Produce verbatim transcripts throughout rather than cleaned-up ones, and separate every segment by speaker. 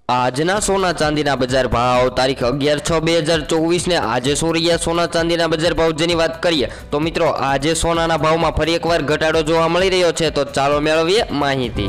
Speaker 1: આજના સોના ચાંદીના બજાર ભાવ તારીખ અગિયાર છ બે હજાર ચોવીસ ને આજે શું રહ્યા સોના ચાંદીના બજાર ભાવ જેની વાત કરીએ તો મિત્રો આજે સોનાના ભાવમાં ફરી એકવાર ઘટાડો જોવા મળી રહ્યો છે, તો ચાલો મેળવીએ માહિતી,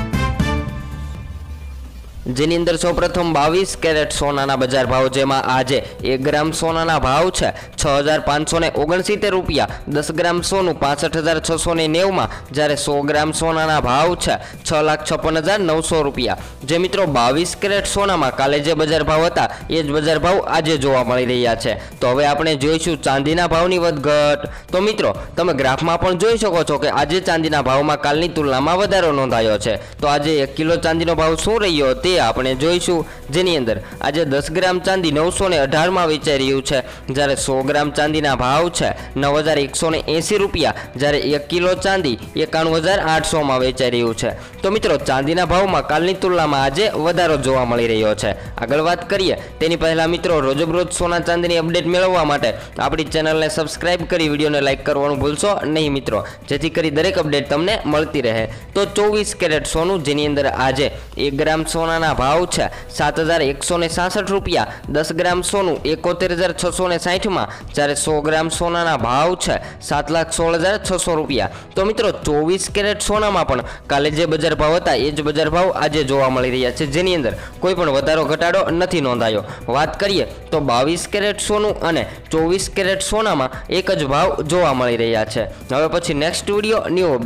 Speaker 1: જેની અંદર સૌપ્રથમ બાવીસ કેરેટ સોનાના બજાર ભાવ, જેમાં આજે એક ગ્રામ સોનાના ભાવ છે છ હજાર પાંચસો ને ઓગણસિત્તેર રૂપિયા, દસ ગ્રામ સોનું પાસઠ હજાર છસો ને નેવુંમાં, જ્યારે સો ગ્રામ સોનાના ભાવ છે છ લાખ છપ્પન હજાર નવસો રૂપિયા। જે મિત્રો બાવીસ કેરેટ સોનામાં કાલે જે બજાર ભાવ હતા એ જ બજાર ભાવ આજે જોવા મળી રહ્યા છે। તો હવે આપણે જોઈશું ચાંદીના ભાવની વધઘટ। તો મિત્રો તમે ગ્રાફમાં પણ જોઈ શકો છો કે આજે ચાંદીના ભાવમાં કાલની તુલનામાં વધારો નોંધાયો છે। તો આજે એક કિલો ચાંદીનો ભાવ શું રહ્યો તે આપણે જોઈશું, જેની અંદર આજે દસ ગ્રામ ચાંદી નવસો ને અઢારમાં વેચાઈ રહ્યું છે, જ્યારે સો ગ્રામ ચાંદીના ભાવ છે નવ હજાર એકસો ને એંસી રૂપિયા, જ્યારે એક કિલો ચાંદી એકાણું હજાર આઠસોમાં વેચાઈ રહ્યું છે। તો મિત્રો ચાંદીના ભાવમાં કાલની તુલનામાં આજે વધારો જોવા મળી રહ્યો છે। આગળ વાત કરીએ તેની પહેલાં મિત્રો રોજબરોજ સોના ચાંદીની અપડેટ મેળવવા માટે આપણી ચેનલને સબસ્ક્રાઇબ કરી વિડીયોને લાઇક કરવાનું ભૂલશો નહીં મિત્રો, જેથી કરી દરેક અપડેટ તમને મળતી રહે। તો ચોવીસ કેરેટ સોનું, જેની અંદર આજે એક ગ્રામ સોનાના ભાવ છે સાત હજાર એકસો ને સાસઠ રૂપિયા, દસ ગ્રામ સોનું એકોતેર હજાર છસો ને સાઠમાં, જ્યારે સો ગ્રામ સોનાના ભાવ છે સાત લાખ સોળ હજાર છસો રૂપિયા। તો મિત્રો ચોવીસ કેરેટ સોનામાં પણ કાલે જે બજાર ભાવ હતા એ જ બજાર ભાવ આજે જોવા મળી રહ્યા છે, જેની અંદર કોઈ પણ વધારો ઘટાડો નથી નોંધાયો। વાત કરીએ તો બાવીસ કેરેટ સોનું અને ચોવીસ કેરેટ સોનામાં એક જ ભાવ જોવા મળી રહ્યા છે। હવે પછી નેક્સ્ટ વિડીયો ન્યૂ